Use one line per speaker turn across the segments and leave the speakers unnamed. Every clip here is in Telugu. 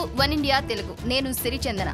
One India Telugu. నేను సిరిచందన.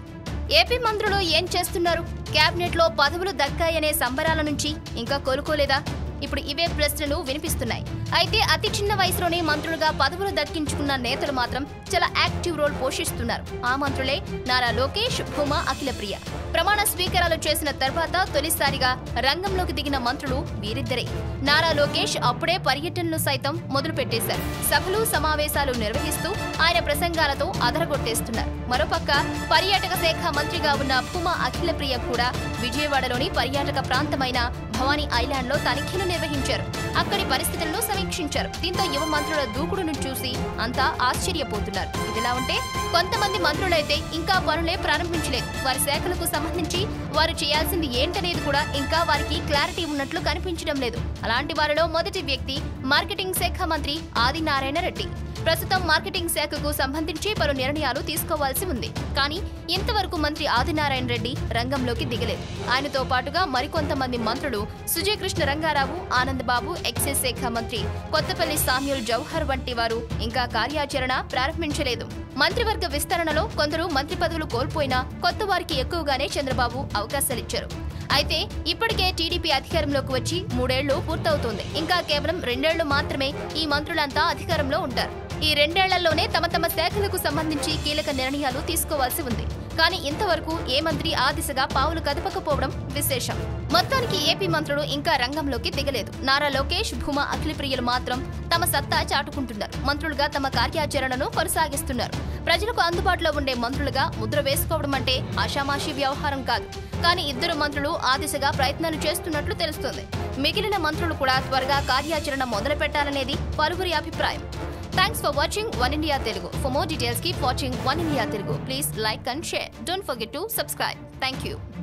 ఏపీ మంత్రులు ఏం చేస్తున్నారు? క్యాబినెట్ లో పదవులు దక్కాయనే సంబరాల నుంచి ఇంకా కోలుకోలేదా? ఇప్పుడు ఇవే ప్రశ్నలు వినిపిస్తున్నాయి. అయితే అతి చిన్న వయసులోనే మంత్రులుగా పదవులు దక్కించుకున్న నేతలు మాత్రం చాలా యాక్టివ్ రోల్ పోషిస్తున్నారు. ఆ మంత్రులే నారా లోకేష్, భూమా అఖిలప్రియ. ప్రమాణ స్వీకారాలు చేసిన తర్వాత తొలిసారిగా రంగంలోకి దిగిన మంత్రులు వీరిద్దరే. నారా లోకేష్ అప్పుడే పర్యటనలు సైతం మొదలుపెట్టేశారు. సభలు, సమావేశాలు నిర్వహిస్తూ ఆయన ప్రసంగాలతో అదరగొట్టేస్తున్నారు. మరోపక్క పర్యాటక శాఖ మంత్రిగా ఉన్న భూమా అఖిలప్రియ కూడా విజయవాడలోని పర్యాటక ప్రాంతమైన భవానీ ఐలాండ్ లో తనిఖీలు నిర్వహించారు. అక్కడి పరిస్థితులను సమీక్షించారు. దీంతో యువ మంత్రుల దూకుడును చూసి అంతా ఆశ్చర్యపోతున్నారు. ఇదిలా ఉంటే కొంతమంది మంత్రులైతే ఇంకా పనులే ప్రారంభించలేదు. వారి శాఖలకు సంబంధించి వారు చేయాల్సింది ఏంటనేది కూడా ఇంకా వారికి క్లారిటీ ఉన్నట్లు కనిపించడం లేదు. అలాంటి వారిలో మొదటి వ్యక్తి మార్కెటింగ్ శాఖ మంత్రి ఆదినారాయణ రెడ్డి. ప్రస్తుతం మార్కెటింగ్ శాఖకు సంబంధించి పలు నిర్ణయాలు తీసుకోవాల్సి ఉంది. కానీ ఇంతవరకు మంత్రి ఆదినారాయణ రెడ్డి రంగంలోకి దిగలేదు. ఆయనతో పాటుగా మరికొంతమంది మంత్రులు సుజయ్ కృష్ణ రంగారావు, ఆనంద్ బాబు, ఎక్సైజ్ శాఖ మంత్రి కొత్తపల్లి సామ్యూల్ జౌహర్ వంటి వారు ఇంకా కార్యాచరణ ప్రారంభించలేదు. మంత్రివర్గ విస్తరణలో కొందరు మంత్రి పదవులు కోల్పోయినా కొత్త వారికి ఎక్కువగానే చంద్రబాబు అవకాశాలిచ్చారు. అయితే ఇప్పటికే టీడీపీ అధికారంలోకి వచ్చి 3 ఏళ్లు పూర్తవుతోంది. ఇంకా కేవలం 2 ఏళ్లు మాత్రమే ఈ మంత్రులంతా అధికారంలో ఉంటారు. ఈ 2 ఏళ్లలోనే తమ శాఖలకు సంబంధించి కీలక నిర్ణయాలు తీసుకోవాల్సి ఉంది. కానీ ఇంతవరకు ఏ మంత్రి ఆ దిశగా పావులు కదపకపోవడం విశేషం. మొత్తానికి ఏపీ మంత్రులు ఇంకా రంగంలోకి దిగలేదు. నారా లోకేష్, భూమా అఖిలప్రియలు మాత్రం తమ సత్తా చాటుకుంటున్నారు. మంత్రులుగా తమ కార్యాచరణను కొనసాగిస్తున్నారు. ప్రజలకు అందుబాటులో ఉండే మంత్రులుగా ముద్ర వేసుకోవడం అంటే ఆషామాషీ వ్యవహారం కాదు. కానీ ఇద్దరు మంత్రులు ఆ దిశగా ప్రయత్నాలు చేస్తున్నట్లు తెలుస్తోంది. మిగిలిన మంత్రులు కూడా త్వరగా కార్యాచరణ మొదలు పెట్టాలనేది పలువురి అభిప్రాయం. Thanks for watching One India Telugu. For more details, keep watching One India Telugu. Please like and share. Don't forget to subscribe. Thank you.